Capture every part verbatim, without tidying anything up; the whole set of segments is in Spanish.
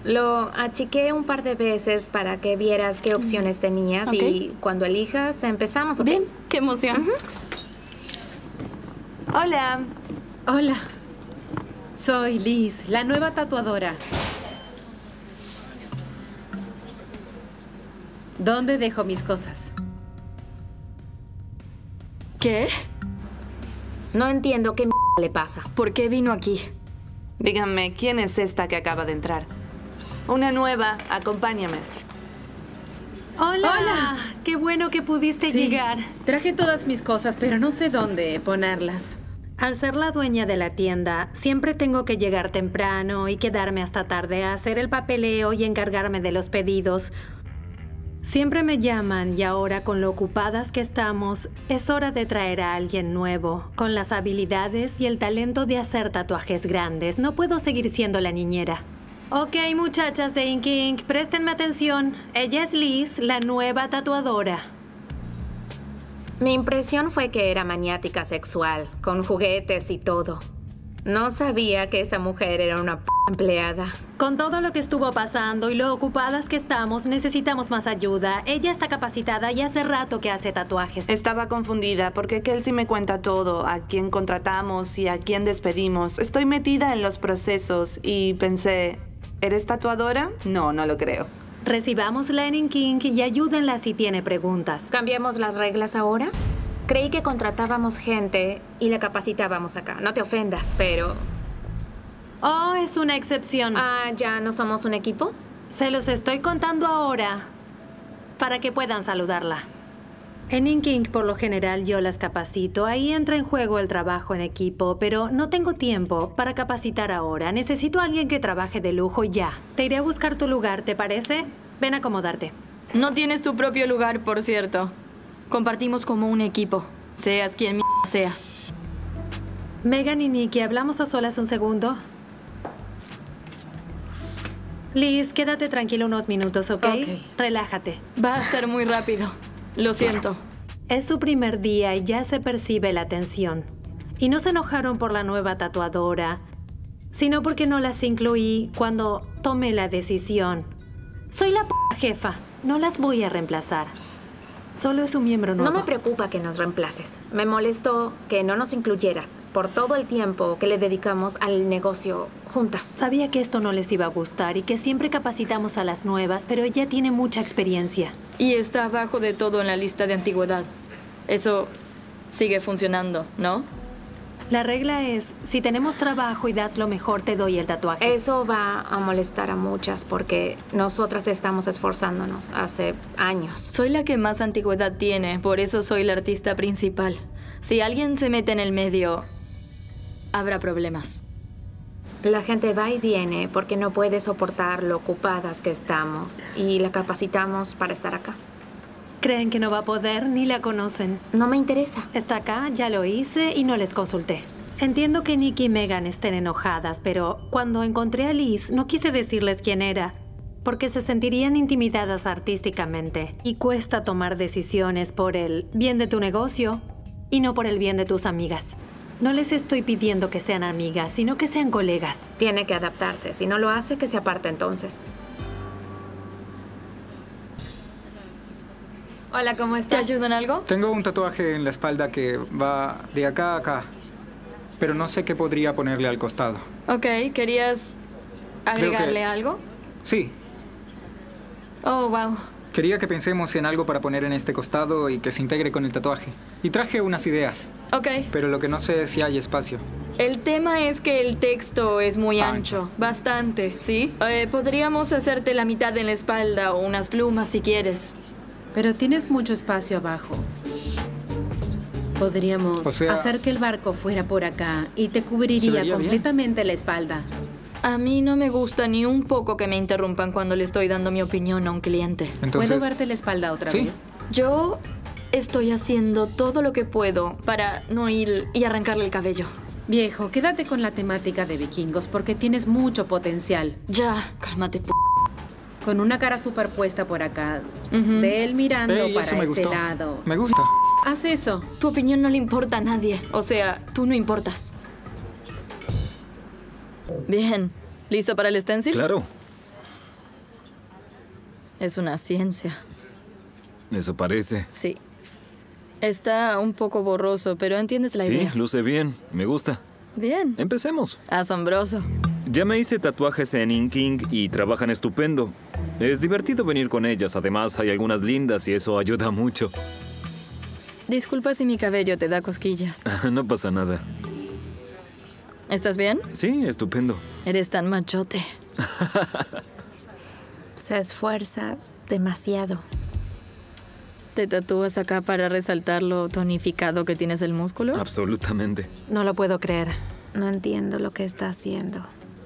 Lo achiqué un par de veces para que vieras qué opciones tenías okay. y cuando elijas empezamos, ¿ok? Bien, qué emoción. Uh-huh. Hola. Hola. Soy Liz, la nueva tatuadora. ¿Dónde dejo mis cosas? ¿Qué? No entiendo qué m le pasa. ¿Por qué vino aquí? Díganme, ¿quién es esta que acaba de entrar? Una nueva, acompáñame. Hola. Hola. Qué bueno que pudiste Sí, llegar. Traje todas mis cosas, pero no sé dónde ponerlas. Al ser la dueña de la tienda, siempre tengo que llegar temprano y quedarme hasta tarde a hacer el papeleo y encargarme de los pedidos. Siempre me llaman y ahora, con lo ocupadas que estamos, es hora de traer a alguien nuevo, con las habilidades y el talento de hacer tatuajes grandes. No puedo seguir siendo la niñera. Ok, muchachas de Ink Ink, préstenme atención. Ella es Liz, la nueva tatuadora. Mi impresión fue que era maniática sexual, con juguetes y todo. No sabía que esa mujer era una p empleada. Con todo lo que estuvo pasando y lo ocupadas que estamos, necesitamos más ayuda. Ella está capacitada y hace rato que hace tatuajes. Estaba confundida porque Kelsey me cuenta todo, a quién contratamos y a quién despedimos. Estoy metida en los procesos y pensé, ¿eres tatuadora? No, no lo creo. Recibámosla en Ink Ink y ayúdenla si tiene preguntas. ¿Cambiamos las reglas ahora? Creí que contratábamos gente y la capacitábamos acá. No te ofendas, pero... Oh, es una excepción. Ah, ¿ya no somos un equipo? Se los estoy contando ahora para que puedan saludarla. En Ink Ink, por lo general, yo las capacito. Ahí entra en juego el trabajo en equipo, pero no tengo tiempo para capacitar ahora. Necesito a alguien que trabaje de lujo ya. Te iré a buscar tu lugar, ¿te parece? Ven a acomodarte. No tienes tu propio lugar, por cierto. Compartimos como un equipo. Seas quien m*** seas. Megan y Nikki, ¿hablamos a solas un segundo? Liz, quédate tranquila unos minutos, ¿ok? Ok. Relájate. Va a ser muy rápido. Lo siento. Es su primer día y ya se percibe la tensión. Y no se enojaron por la nueva tatuadora, sino porque no las incluí cuando tomé la decisión. Soy la p jefa. No las voy a reemplazar. Solo es un miembro nuevo. No me preocupa que nos reemplaces. Me molestó que no nos incluyeras por todo el tiempo que le dedicamos al negocio juntas. Sabía que esto no les iba a gustar y que siempre capacitamos a las nuevas, pero ella tiene mucha experiencia. Y está abajo de todo en la lista de antigüedad. Eso sigue funcionando, ¿no? La regla es, si tenemos trabajo y das lo mejor, te doy el tatuaje. Eso va a molestar a muchas porque nosotras estamos esforzándonos hace años. Soy la que más antigüedad tiene, por eso soy la artista principal. Si alguien se mete en el medio, habrá problemas. La gente va y viene porque no puede soportar lo ocupadas que estamos y la capacitamos para estar acá. Creen que no va a poder, ni la conocen. No me interesa. Está acá, ya lo hice y no les consulté. Entiendo que Nikki y Megan estén enojadas, pero cuando encontré a Liz no quise decirles quién era, porque se sentirían intimidadas artísticamente. Y cuesta tomar decisiones por el bien de tu negocio y no por el bien de tus amigas. No les estoy pidiendo que sean amigas, sino que sean colegas. Tiene que adaptarse. Si no lo hace, que se aparte entonces. Hola, ¿cómo estás? ¿Te ayudo en algo? Tengo un tatuaje en la espalda que va de acá a acá, pero no sé qué podría ponerle al costado. Ok, ¿querías agregarle que... algo? Sí. Oh, wow. Quería que pensemos en algo para poner en este costado y que se integre con el tatuaje. Y traje unas ideas. Ok. Pero lo que no sé es si hay espacio. El tema es que el texto es muy ancho. ancho. Bastante, ¿sí? Eh, podríamos hacerte la mitad en la espalda o unas plumas si quieres. Pero tienes mucho espacio abajo. Podríamos o sea, hacer que el barco fuera por acá y te cubriría completamente bien. la espalda. A mí no me gusta ni un poco que me interrumpan cuando le estoy dando mi opinión a un cliente. Entonces, ¿puedo verte la espalda otra ¿sí? vez? Yo estoy haciendo todo lo que puedo para no ir y arrancarle el cabello. Viejo, quédate con la temática de vikingos porque tienes mucho potencial. Ya, cálmate, p***. Con una cara superpuesta por acá, uh-huh. de él mirando Ey, para eso me este gustó. lado. Me gusta. Haz eso. Tu opinión no le importa a nadie. O sea, tú no importas. Bien. ¿Listo para el stencil? Claro. Es una ciencia. Eso parece. Sí. Está un poco borroso, pero entiendes la idea. Sí, luce bien. Me gusta. Bien. Empecemos. Asombroso. Ya me hice tatuajes en Inking y trabajan estupendo. Es divertido venir con ellas. Además, hay algunas lindas y eso ayuda mucho. Disculpa si mi cabello te da cosquillas. No pasa nada. ¿Estás bien? Sí, estupendo. Eres tan machote. Se esfuerza demasiado. ¿Te tatúas acá para resaltar lo tonificado que tienes el músculo? Absolutamente. No lo puedo creer. No entiendo lo que está haciendo.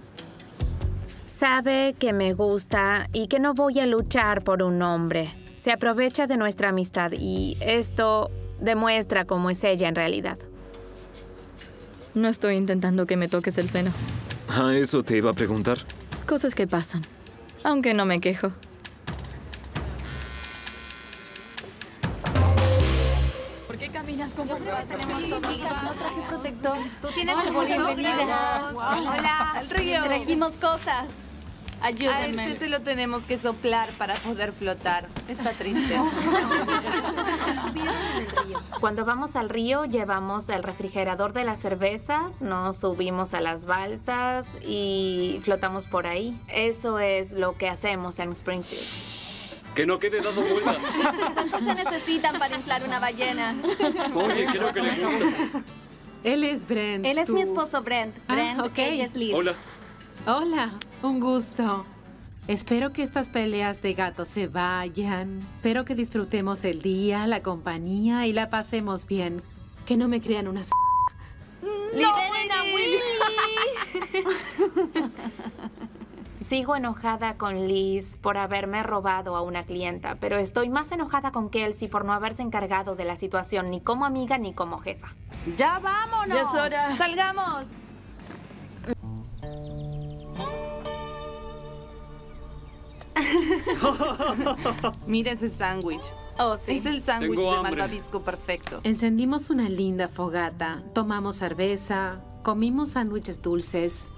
Sabe que me gusta y que no voy a luchar por un hombre. Se aprovecha de nuestra amistad y esto demuestra cómo es ella en realidad. No estoy intentando que me toques el seno. Ah, eso te iba a preguntar. Cosas que pasan. Aunque no me quejo. ¿Por qué caminas con protector? ¿Tú tienes el bienvenida? Hola. Al río. Trajimos cosas. Ayúdenme. A este se lo tenemos que soplar para poder flotar. Está triste. Cuando vamos al río, llevamos el refrigerador de las cervezas, nos subimos a las balsas y flotamos por ahí. Eso es lo que hacemos en Springfield. Que no quede dado vuelta. ¿Cuántos se necesitan para inflar una ballena? Oye, creo que le gusta. Él es Brent. Él es tú. mi esposo, Brent. Ah, Brent, ok. ella es Liz. Hola. Hola, un gusto. Espero que estas peleas de gatos se vayan. Espero que disfrutemos el día, la compañía y la pasemos bien. Que no me crean unas... ¡Liberen a Willy! Sigo enojada con Liz por haberme robado a una clienta, pero estoy más enojada con Kelsey por no haberse encargado de la situación ni como amiga ni como jefa. ¡Ya vámonos! Ya es hora. ¡Salgamos! Mira ese sándwich. Oh, sí. Es el sándwich Tengo de hambre. malvavisco perfecto. Encendimos una linda fogata, tomamos cerveza, comimos sándwiches dulces.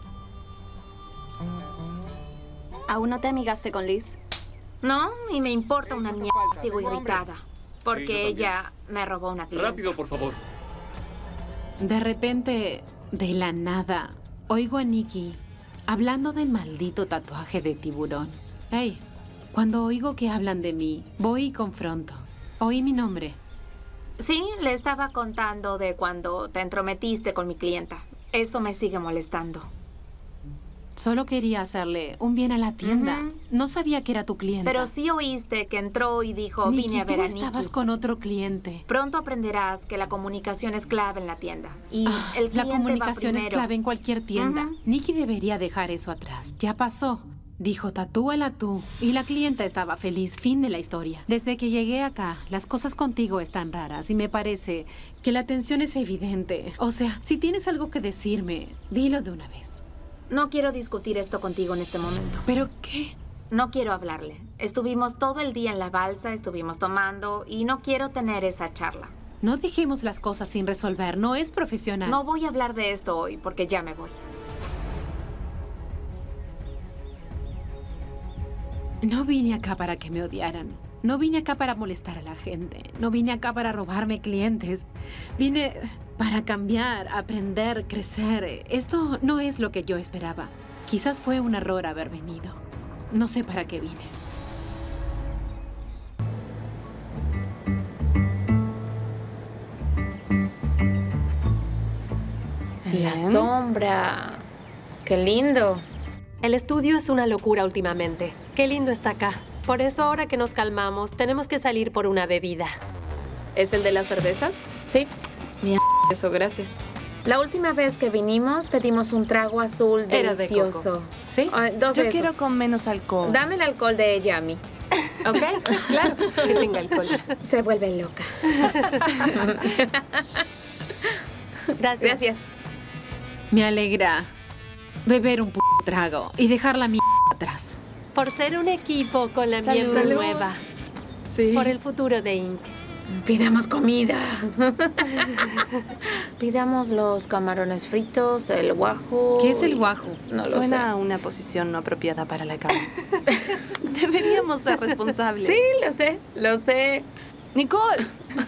¿Aún no te amigaste con Liz? No, y me importa una mierda, sigo irritada. Porque Sí, yo también. ella me robó una clienta. Rápido, por favor. De repente, de la nada, oigo a Nikki hablando del maldito tatuaje de tiburón. Hey, cuando oigo que hablan de mí, voy y confronto. Oí mi nombre. Sí, le estaba contando de cuando te entrometiste con mi clienta. Eso me sigue molestando. Solo quería hacerle un bien a la tienda. Ujú. No sabía que era tu cliente. Pero sí oíste que entró y dijo, Nikki, vine a ver tú a estabas Nikki. con otro cliente. Pronto aprenderás que la comunicación es clave en la tienda. Y Ah, el la cliente comunicación va es primero. clave en cualquier tienda. Ujú. Nikki debería dejar eso atrás. Ya pasó. Dijo, tatúala tú. Y la clienta estaba feliz. Fin de la historia. Desde que llegué acá, las cosas contigo están raras y me parece que la tensión es evidente. O sea, si tienes algo que decirme, dilo de una vez. No quiero discutir esto contigo en este momento. ¿Pero qué? No quiero hablarle. Estuvimos todo el día en la balsa, estuvimos tomando y no quiero tener esa charla. No dejemos las cosas sin resolver. No es profesional. No voy a hablar de esto hoy porque ya me voy. No vine acá para que me odiaran. No vine acá para molestar a la gente. No vine acá para robarme clientes. Vine para cambiar, aprender, crecer. Esto no es lo que yo esperaba. Quizás fue un error haber venido. No sé para qué vine. La sombra. Qué lindo. El estudio es una locura últimamente. Qué lindo está acá. Por eso ahora que nos calmamos, tenemos que salir por una bebida. ¿Es el de las cervezas? Sí. Mierda, eso, gracias. La última vez que vinimos pedimos un trago azul Era de delicioso. coco. ¿Sí? Ah, dos Yo de quiero esos. con menos alcohol. Dame el alcohol de ella a mí. ¿Ok? Claro, que tenga alcohol. Se vuelve loca. Gracias. Gracias. Me alegra beber un p trago y dejar la mierda atrás. Por ser un equipo con la Salud. miembro Salud. nueva. Sí. Por el futuro de Inc Pidamos comida. Pidamos los camarones fritos, el guajo. ¿Qué es el guajo? No lo sé. Suena a una posición no apropiada para la cama. Deberíamos ser responsables. Sí, lo sé, lo sé. ¡Nicole!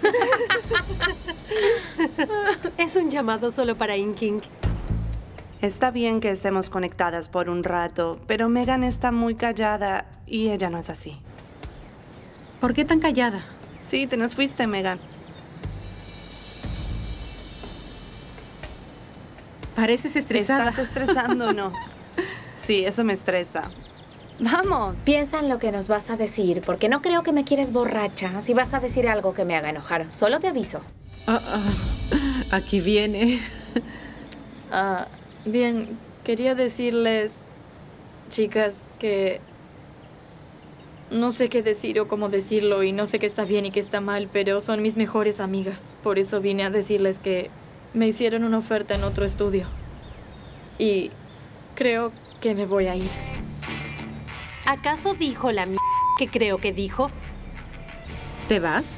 Es un llamado solo para Inking. Está bien que estemos conectadas por un rato, pero Megan está muy callada y ella no es así. ¿Por qué tan callada? Sí, te nos fuiste, Megan. Pareces estresada. Estás estresándonos. Sí, eso me estresa. ¡Vamos! Piensa en lo que nos vas a decir, porque no creo que me quieres borracha. Si vas a decir algo que me haga enojar, solo te aviso. Ah, ah, aquí viene. Ah, bien, quería decirles, chicas, que no sé qué decir o cómo decirlo y no sé qué está bien y qué está mal, pero son mis mejores amigas. Por eso vine a decirles que me hicieron una oferta en otro estudio. Y creo que me voy a ir. ¿Acaso dijo la m que creo que dijo? ¿Te vas?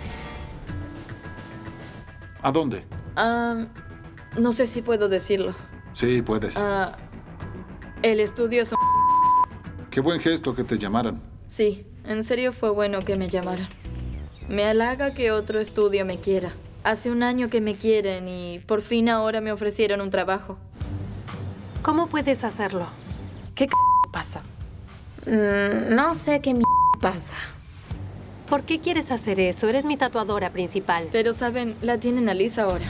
¿A dónde? Ah, no sé si puedo decirlo. Sí, puedes. Ah, el estudio es un... Qué buen gesto que te llamaran. Sí, en serio fue bueno que me llamaran. Me halaga que otro estudio me quiera. Hace un año que me quieren y por fin ahora me ofrecieron un trabajo. ¿Cómo puedes hacerlo? ¿Qué c pasa? Mm, no sé qué m pasa. ¿Por qué quieres hacer eso? Eres mi tatuadora principal. Pero saben, la tienen a Liz ahora.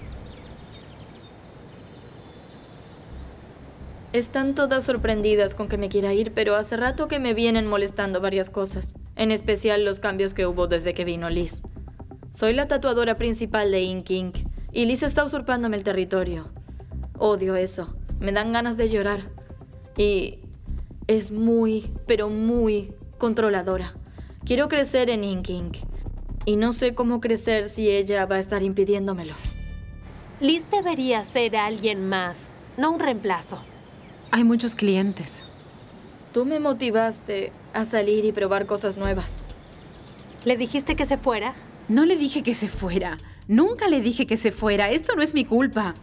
Están todas sorprendidas con que me quiera ir, pero hace rato que me vienen molestando varias cosas. En especial los cambios que hubo desde que vino Liz. Soy la tatuadora principal de Inking y Liz está usurpándome el territorio. Odio eso. Me dan ganas de llorar. Y es muy, pero muy controladora. Quiero crecer en Inking y no sé cómo crecer si ella va a estar impidiéndomelo. Liz debería ser alguien más, no un reemplazo. Hay muchos clientes. Tú me motivaste a salir y probar cosas nuevas. ¿Le dijiste que se fuera? No le dije que se fuera. Nunca le dije que se fuera. Esto no es mi culpa.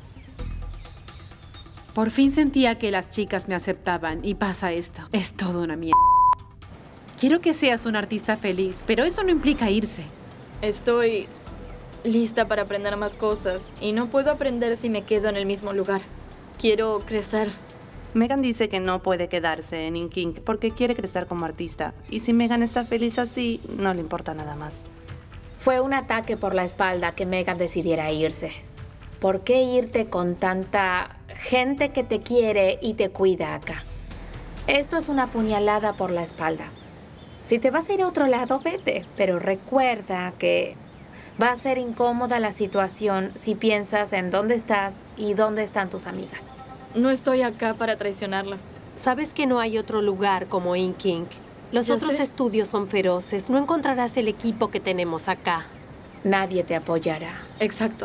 Por fin sentía que las chicas me aceptaban y pasa esto. Es todo una mierda. Quiero que seas un artista feliz, pero eso no implica irse. Estoy lista para aprender más cosas y no puedo aprender si me quedo en el mismo lugar. Quiero crecer. Megan dice que no puede quedarse en Inking porque quiere crecer como artista. Y si Megan está feliz así, no le importa nada más. Fue un ataque por la espalda que Megan decidiera irse. ¿Por qué irte con tanta gente que te quiere y te cuida acá? Esto es una puñalada por la espalda. Si te vas a ir a otro lado, vete. Pero recuerda que va a ser incómoda la situación si piensas en dónde estás y dónde están tus amigas. No estoy acá para traicionarlas. Sabes que no hay otro lugar como Inking. Los Ya otros sé. estudios son feroces. No encontrarás el equipo que tenemos acá. Nadie te apoyará. Exacto.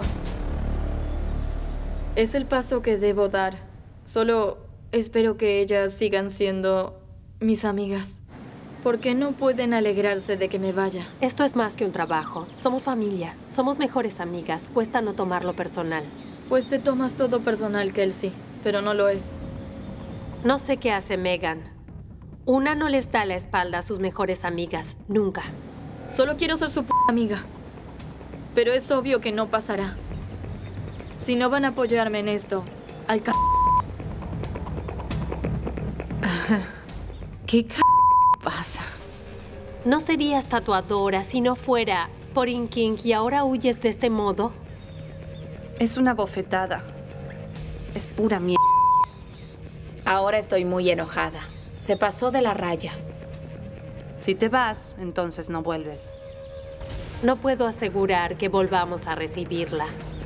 Es el paso que debo dar. Solo espero que ellas sigan siendo mis amigas. ¿Por qué no pueden alegrarse de que me vaya? Esto es más que un trabajo. Somos familia. Somos mejores amigas. Cuesta no tomarlo personal. Pues te tomas todo personal, Kelsey, pero no lo es. No sé qué hace Megan. Una no les da la espalda a sus mejores amigas. Nunca. Solo quiero ser su p amiga. Pero es obvio que no pasará. Si no van a apoyarme en esto, al c... ¿Qué c pasa? No serías tatuadora si no fuera por Inking y ahora huyes de este modo. Es una bofetada. Es pura mierda. Ahora estoy muy enojada. Se pasó de la raya. Si te vas, entonces no vuelves. No puedo asegurar que volvamos a recibirla.